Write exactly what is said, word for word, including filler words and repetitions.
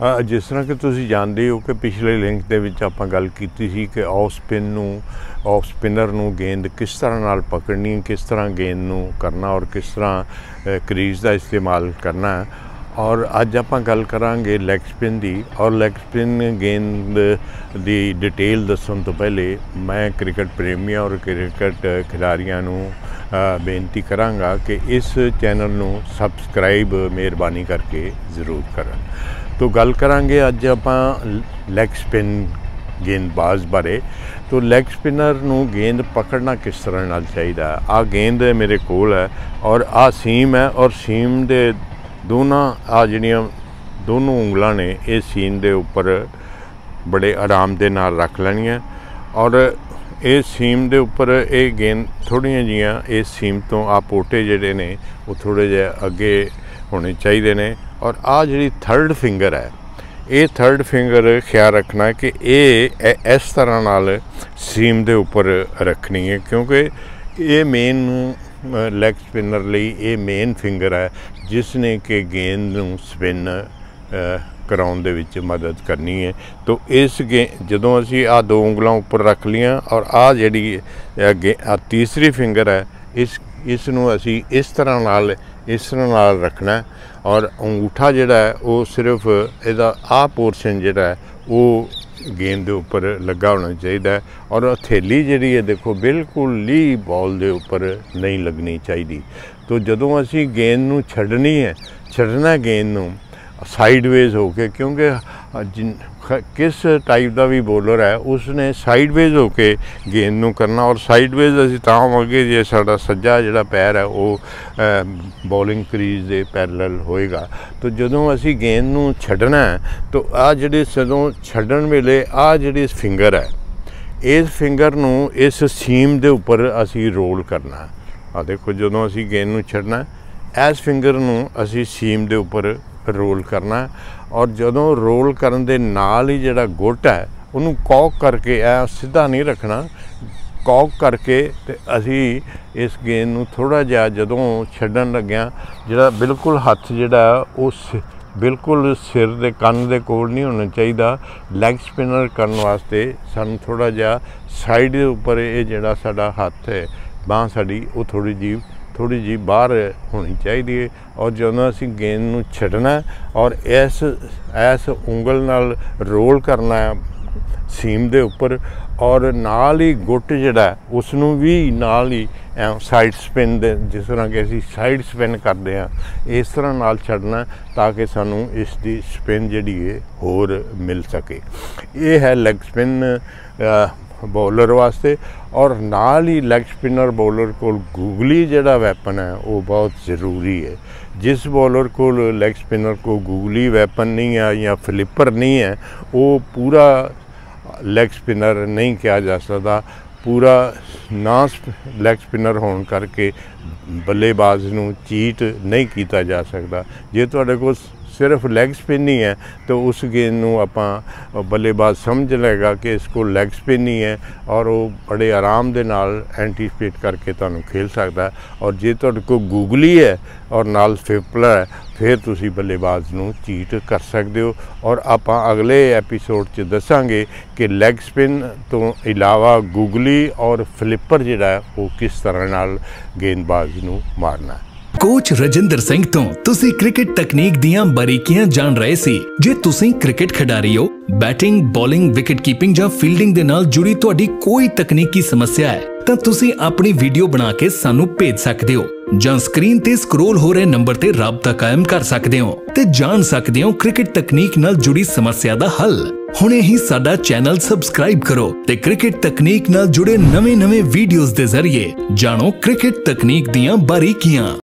जिस तरह कि तुसीं जानते हो कि पिछले लिंक दे विच आपां गल कीती सी कि ऑफ स्पिन नूं ऑफ स्पिनर नूं गेंद किस तरह नाल पकड़नी, किस तरह गेंद नूं करना और किस तरह क्रीज का इस्तेमाल करना है। और अज आपां गल करांगे लैग स्पिन दी। और लैग स्पिन गेंद दी डिटेल दस्सण तो पहले मैं क्रिकेट प्रेमियों और क्रिकेट खिडारियों नूं बेनती करांगा कि इस चैनल नूं सबसक्राइब मेहरबानी करके ज़रूर करन। तो गल करांगे अज आपां लैग स्पिन गेंदबाज बारे। तो लैग स्पिनर नूं गेंद पकड़ना किस तरह नाल चाहिदा। आ गेंद मेरे कोल है और आ सीम है और सीम दे दोनों आ जिहड़ियां दोनों उंगलां ने इस सीम दे उपर बड़े आराम दे नाल रख लैणियां और इस सीम दे उपर ये गेंद थोड़ियां जिहियां इस सीम तो आ पोटे जिहड़े ने वो थोड़े जिहे अगे होने चाहिए ने। और आ जी थर्ड फिंगर है, ये थर्ड फिंगर ख्याल रखना है कि ये इस तरह नाल सीम दे उपर रखनी है, क्योंकि ये मेन लैग स्पिनर लई ये मेन फिंगर है जिसने कि गेंद नूं स्पिन कराउण दे विच मदद करनी है। तो इस गे जदों असीं आ दो उंगलां उपर रख लियां और आ जिहड़ी तीसरी फिंगर है इस इस नूं असीं इस तरह नाल इस तरह नाल रखना है और अंगूठा जिहड़ा है वो सिर्फ इहदा आ पोर्शन जिहड़ा है वो गेंद दे उपर लगा होना चाहिए और हथेली जिहड़ी है देखो बिल्कुल ही बॉल दे उपर नहीं लगनी चाहिए। तो जदों असीं गेंद नूं छड्डनी है छड्डना गेंद नूं साइडवेज होके, क्योंकि जिन किस टाइप का भी बॉलर है उसने साइडवेज होके गेंद नूं करना। और साइडवेज असीं तां होवांगे जे साडा सज्जा जिहड़ा पैर है वो बॉलिंग क्रीज दे पैरल होएगा। तो जदों असीं गेंद नूं छड्डना है तो आ जिहड़ी जदों छड्डण वेले आ जिहड़ी फिंगर है इस फिंगर नूं इस सीम दे उपर असीं रोल करना। आ देखो जदों असीं गेंद नूं छड्डना इस फिंगर नूं असीं सीम दे उपर रोल करना और जदों रोल करन दे नाल ही जिहड़ा गुट है उन्होंने कॉक करके ऐ सीधा नहीं रखना, कॉक करके ते असी इस गेंद नूं थोड़ा जिहा जदों छड्डण लग्या जिहड़ा बिल्कुल हत्थ जिहड़ा उस बिल्कुल सिर दे कन्न दे कोल नहीं होना चाहिए। लैग स्पिनर करन वास्ते सानूं थोड़ा जिहा साइड दे उपर ये जिहड़ा साडा हत्थ है बांह साडी वो थोड़ी जी थोड़ी जी बाहर होनी चाहिए। और जदों असीं गेंद नूं छड्डना और इस इस उंगल नाल रोल करना है सीम दे उपर और नाल ही गुट जिहड़ा उसनूं भी नाल ही साइड स्पिन दे जिस तरह कि असीं साइड स्पिन करते हैं इस तरह नाल छड्डना ताकि सानूं इस दी स्पिन जिहड़ी है होर मिल सके। ये है लैग स्पिन बॉलर वास्ते। और नाल ही लैग स्पिनर बॉलर को गूगली जिहड़ा वैपन है वो बहुत ज़रूरी है। जिस बॉलर को लैग स्पिनर को गूगली वैपन नहीं है या फ्लिपर नहीं है वो पूरा लैग स्पिनर नहीं किया जा सकता। पूरा ना लैग स्पिनर होने करके बल्लेबाज नूं चीट नहीं किया जा सकता। जे तुहाडे कोल सिर्फ लैग स्पिन ही है तो उस गेंद नूं आपां बल्लेबाज समझ लेगा कि इसको लैग स्पिन ही है और वो बड़े आराम दे नाल एंटीसिपेट करके तुहानूं खेल सकता है। और जे तुहाडे कोल गूगली है और नाल फिपलर है फिर तुसी बल्लेबाज नूं चीट कर सकते हो। और आपां अगले एपीसोड च दसांगे कि लैग स्पिन तो इलावा गूगली और फ्लिपर जिहड़ा है वो किस तरह नाल गेंदबाज नूं मारना है। कोच रजिंदर सिंह तो तुसी क्रिकेट तकनीक दियां बारीकियां जान रहे सी। जे तुसी क्रिकेट खिडारी हो, बैटिंग, बॉलिंग, विकेट कीपिंग जां फील्डिंग दे नाल जुड़ी तुहाडी कोई तकनीकी समस्या है तां तुसी अपनी वीडियो बना के सानू भेज सकदे हो जां स्क्रीन ते स्क्रोल हो रहे नंबर ते राबता कायम कर सकदे हो ते जान सकदे हो क्रिकेट तकनीक नाल जुड़ी समस्या दा हल। हुणे ही साडा चैनल सबसक्राइब करो ते क्रिकेट तकनीक नाल जुड़े नवे नवे वीडियोस दे जरिए जानो क्रिकेट तकनीक दियां बारीकियां।